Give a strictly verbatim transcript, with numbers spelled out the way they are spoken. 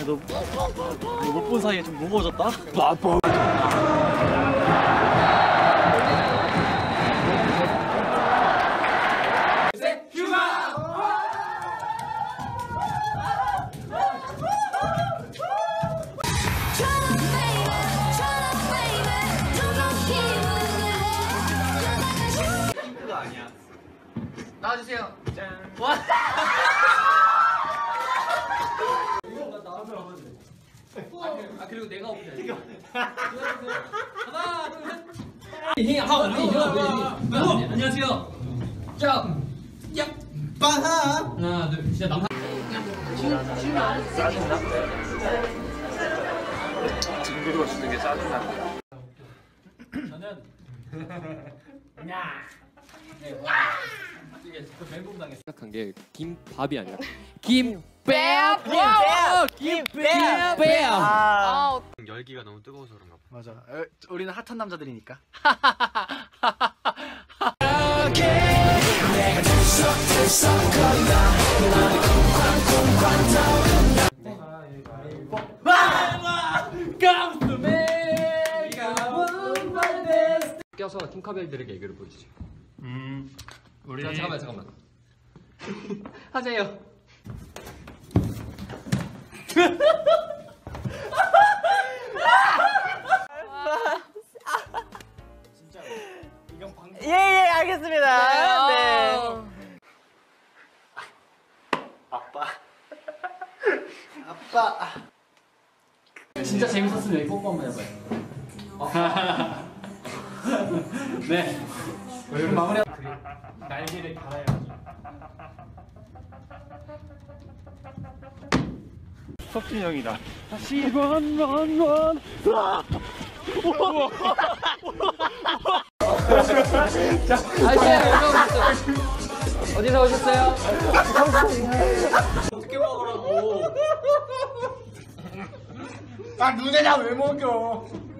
너 못 본 사이에 좀 무거워졌다? 바보. 아니야. 나와주세요. 짠. 와. 이거 나 나오면 하면 돼. 아 그리고 내가 오케이. 하나, 둘, 셋. 히 하고 히 안녕하세요. 자, 야, 빠하. 하나, 둘, 진짜 남. 짜증나? 징그러워 주는 게 짜증난다. 저는 야. 이게 그 멘붕 당했어. 생각한 게 김밥이 아니라 김밥. 김밥. 김밥. 아, 열기가 너무 뜨거워서 그런가 봐. 맞아. 에, 우리는 핫한 남자들이니까. 껴서 팅커벨들에게 애교를 보여주죠. 음, 우리 자, 잠깐만 잠깐만. 하세요. 진짜 이건 방. 예, 예, 알겠습니다. 네. 아빠. 아빠. 진짜 재밌었으면 여기 뽀뽀 한번 해봐요. 네. 그럼 마무리. 날개를 달아야지. 석진이 형이다. 다시 원, 원, 원. 아저씨 어디서 오셨어요? 어떻게 먹으라고? 아 눈에다 왜 먹여?